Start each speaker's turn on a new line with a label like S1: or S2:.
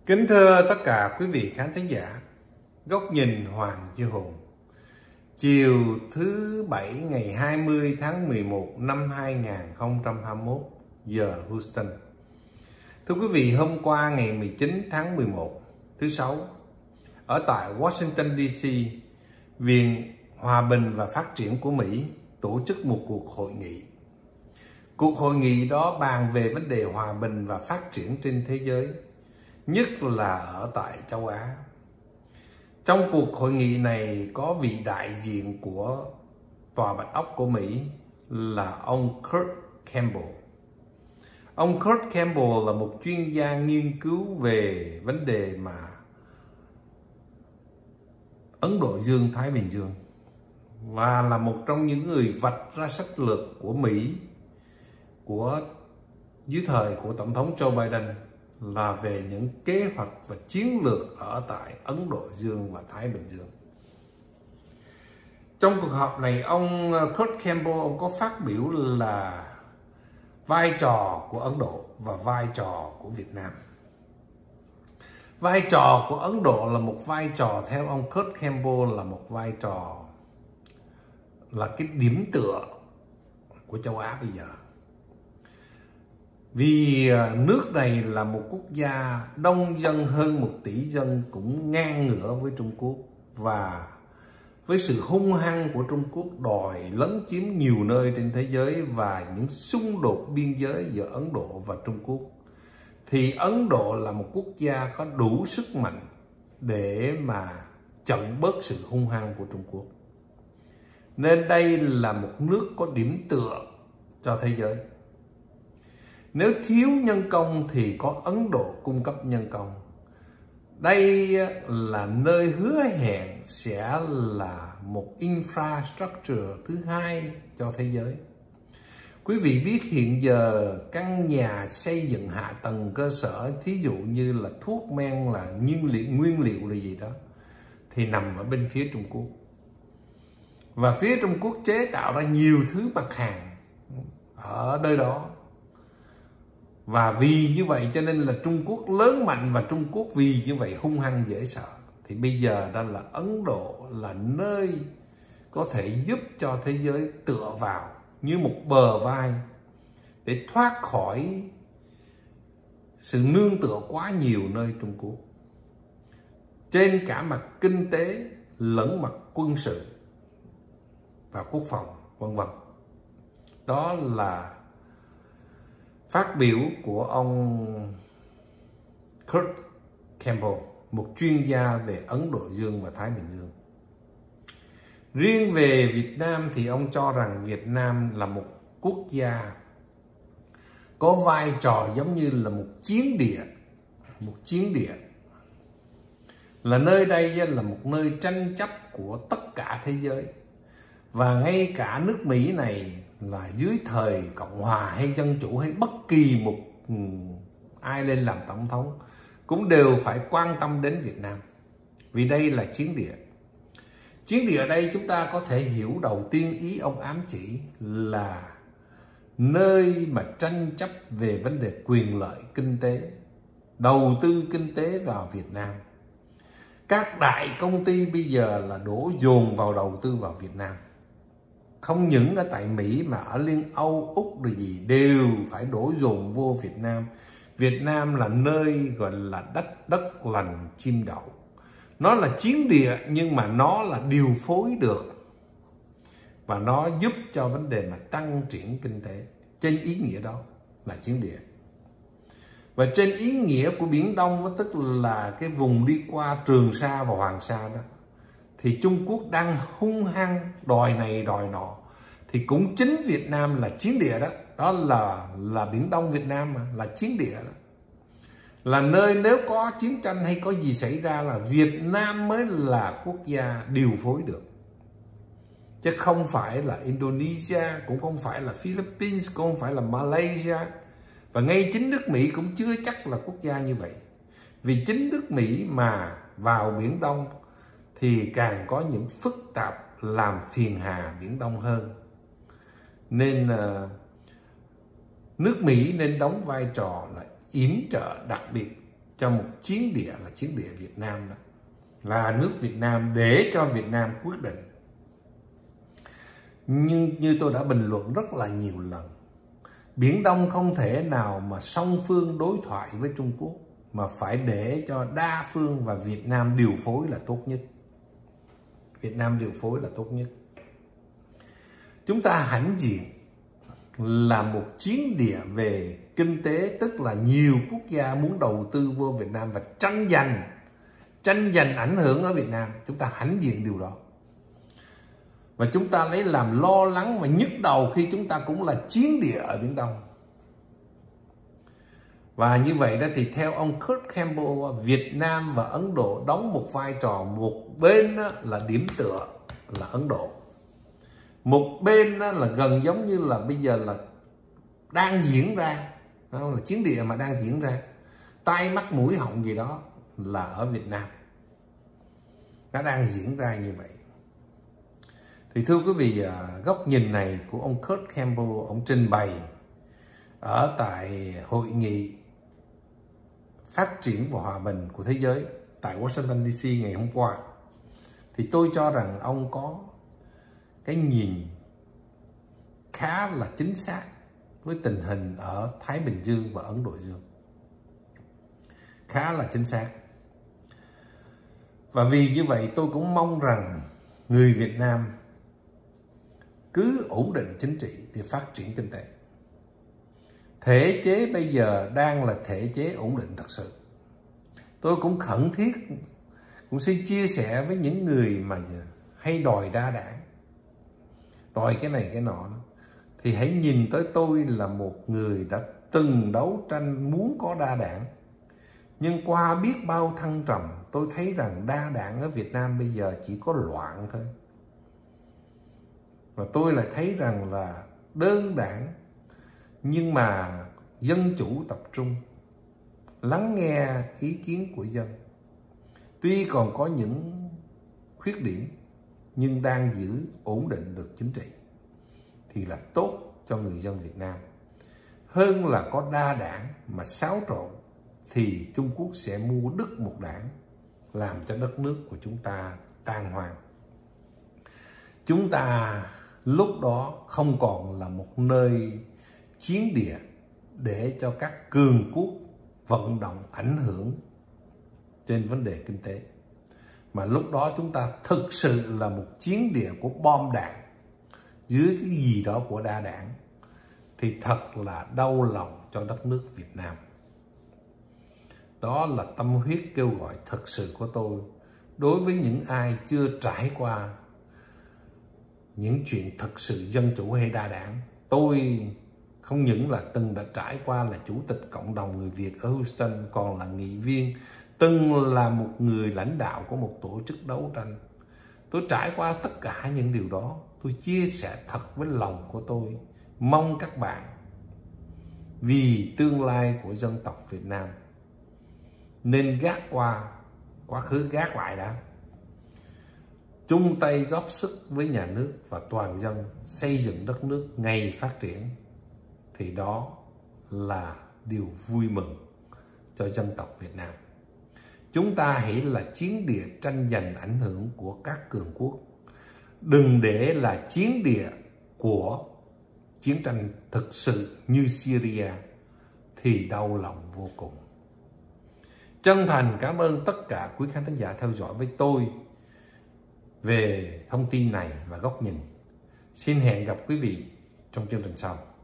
S1: Kính thưa tất cả quý vị khán thính giả, Góc nhìn Hoàng Duy Hùng. Chiều thứ Bảy ngày 20 tháng 11 năm 2021 giờ Houston. Thưa quý vị, hôm qua ngày 19 tháng 11 thứ Sáu, ở tại Washington DC, Viện Hòa bình và Phát triển của Mỹ tổ chức một cuộc hội nghị. Cuộc hội nghị đó bàn về vấn đề hòa bình và phát triển trên thế giới, nhất là ở tại châu Á. Trong cuộc hội nghị này có vị đại diện của Tòa Bạch Ốc của Mỹ là ông Kurt Campbell. Ông Kurt Campbell là một chuyên gia nghiên cứu về vấn đề mà Ấn Độ Dương-Thái Bình Dương và là một trong những người vạch ra sách lược của Mỹ dưới thời của Tổng thống Joe Biden là về những kế hoạch và chiến lược ở tại Ấn Độ Dương và Thái Bình Dương. Trong cuộc họp này, ông Kurt Campbell ông có phát biểu là vai trò của Ấn Độ và vai trò của Việt Nam. Vai trò của Ấn Độ là một vai trò, theo ông Kurt Campbell, là một vai trò là cái điểm tựa của châu Á bây giờ. Vì nước này là một quốc gia đông dân hơn 1 tỷ dân, cũng ngang ngửa với Trung Quốc, và với sự hung hăng của Trung Quốc đòi lấn chiếm nhiều nơi trên thế giới và những xung đột biên giới giữa Ấn Độ và Trung Quốc, thì Ấn Độ là một quốc gia có đủ sức mạnh để mà chặn bớt sự hung hăng của Trung Quốc. Nên đây là một nước có điểm tựa cho thế giới. Nếu thiếu nhân công thì có Ấn Độ cung cấp nhân công. Đây là nơi hứa hẹn sẽ là một infrastructure thứ hai cho thế giới. Quý vị biết hiện giờ căn nhà xây dựng hạ tầng cơ sở, thí dụ như là thuốc men, là nguyên liệu là gì đó, thì nằm ở bên phía Trung Quốc. Và phía Trung Quốc chế tạo ra nhiều thứ mặt hàng ở nơi đó. Và vì như vậy cho nên là Trung Quốc lớn mạnh, và Trung Quốc vì như vậy hung hăng dễ sợ. Thì bây giờ đó là Ấn Độ là nơi có thể giúp cho thế giới tựa vào như một bờ vai để thoát khỏi sự nương tựa quá nhiều nơi Trung Quốc, trên cả mặt kinh tế lẫn mặt quân sự và quốc phòng vân vân. Đó là phát biểu của ông Kurt Campbell, một chuyên gia về Ấn Độ Dương và Thái Bình Dương. Riêng về Việt Nam thì ông cho rằng Việt Nam là một quốc gia có vai trò giống như là một chiến địa. Là nơi đây là một nơi tranh chấp của tất cả thế giới. Và ngay cả nước Mỹ này là dưới thời Cộng hòa hay Dân chủ hay bất kỳ một ai lên làm tổng thống cũng đều phải quan tâm đến Việt Nam. Vì đây là chiến địa. Chiến địa ở đây chúng ta có thể hiểu đầu tiên ý ông ám chỉ là nơi mà tranh chấp về vấn đề quyền lợi kinh tế, đầu tư kinh tế vào Việt Nam. Các đại công ty bây giờ là đổ dồn vào đầu tư vào Việt Nam. Không những ở tại Mỹ mà ở Liên Âu, Úc rồi gì đều phải đổ dồn vô Việt Nam. Việt Nam là nơi gọi là đất lành chim đậu. Nó là chiến địa nhưng mà nó là điều phối được. Và nó giúp cho vấn đề mà tăng triển kinh tế. Trên ý nghĩa đó là chiến địa. Và trên ý nghĩa của Biển Đông, tức là cái vùng đi qua Trường Sa và Hoàng Sa đó, thì Trung Quốc đang hung hăng đòi này đòi nọ. Thì cũng chính Việt Nam là chiến địa đó. Đó là Biển Đông Việt Nam mà, là chiến địa đó. Là nơi nếu có chiến tranh hay có gì xảy ra là Việt Nam mới là quốc gia điều phối được. Chứ không phải là Indonesia, cũng không phải là Philippines, cũng không phải là Malaysia. Và ngay chính nước Mỹ cũng chưa chắc là quốc gia như vậy. Vì chính nước Mỹ mà vào Biển Đông thì càng có những phức tạp làm phiền hà Biển Đông hơn. Nên nước Mỹ nên đóng vai trò là yểm trợ đặc biệt cho một chiến địa là chiến địa Việt Nam đó, là nước Việt Nam, để cho Việt Nam quyết định. Nhưng như tôi đã bình luận rất là nhiều lần, Biển Đông không thể nào mà song phương đối thoại với Trung Quốc, mà phải để cho đa phương và Việt Nam điều phối là tốt nhất. Việt Nam điều phối là tốt nhất. Chúng ta hãnh diện là một chiến địa về kinh tế, tức là nhiều quốc gia muốn đầu tư vô Việt Nam và tranh giành ảnh hưởng ở Việt Nam. Chúng ta hãnh diện điều đó. Và chúng ta lấy làm lo lắng và nhức đầu khi chúng ta cũng là chiến địa ở Biển Đông. Và như vậy đó thì theo ông Kurt Campbell, Việt Nam và Ấn Độ đóng một vai trò, một bên là điểm tựa là Ấn Độ, một bên là gần giống như là bây giờ là đang diễn ra, là chiến địa mà đang diễn ra, tai mắt mũi họng gì đó là ở Việt Nam. Nó đang diễn ra như vậy. Thì thưa quý vị, góc nhìn này của ông Kurt Campbell, ông trình bày ở tại hội nghị phát triển và hòa bình của thế giới tại Washington DC ngày hôm qua, thì tôi cho rằng ông có cái nhìn khá là chính xác với tình hình ở Thái Bình Dương và Ấn Độ Dương. Khá là chính xác. Và vì như vậy tôi cũng mong rằng người Việt Nam cứ ổn định chính trị để phát triển kinh tế. Thể chế bây giờ đang là thể chế ổn định thật sự. Tôi cũng khẩn thiết, cũng xin chia sẻ với những người mà hay đòi đa đảng, đòi cái này cái nọ, thì hãy nhìn tới tôi là một người đã từng đấu tranh muốn có đa đảng. Nhưng qua biết bao thăng trầm, tôi thấy rằng đa đảng ở Việt Nam bây giờ chỉ có loạn thôi. Và tôi lại thấy rằng là đơn đảng, nhưng mà dân chủ tập trung, lắng nghe ý kiến của dân. Tuy còn có những khuyết điểm, nhưng đang giữ ổn định được chính trị, thì là tốt cho người dân Việt Nam. Hơn là có đa đảng mà xáo trộn, thì Trung Quốc sẽ mua đứt một đảng, làm cho đất nước của chúng ta tan hoang. Chúng ta lúc đó không còn là một nơi chiến địa để cho các cường quốc vận động ảnh hưởng trên vấn đề kinh tế, mà lúc đó chúng ta thực sự là một chiến địa của bom đạn dưới cái gì đó của đa đảng, thì thật là đau lòng cho đất nước Việt Nam. Đó là tâm huyết kêu gọi thật sự của tôi đối với những ai chưa trải qua những chuyện thực sự dân chủ hay đa đảng. Tôi không những là từng đã trải qua là chủ tịch cộng đồng người Việt ở Houston, còn là nghị viên, từng là một người lãnh đạo của một tổ chức đấu tranh. Tôi trải qua tất cả những điều đó. Tôi chia sẻ thật với lòng của tôi. Mong các bạn vì tương lai của dân tộc Việt Nam nên gác qua quá khứ, gác lại đã, chung tay góp sức với nhà nước và toàn dân xây dựng đất nước ngày phát triển, thì đó là điều vui mừng cho dân tộc Việt Nam. Chúng ta hãy là chiến địa tranh giành ảnh hưởng của các cường quốc, đừng để là chiến địa của chiến tranh thực sự như Syria, thì đau lòng vô cùng. Chân thành cảm ơn tất cả quý khán thính giả theo dõi với tôi về thông tin này và góc nhìn. Xin hẹn gặp quý vị trong chương trình sau.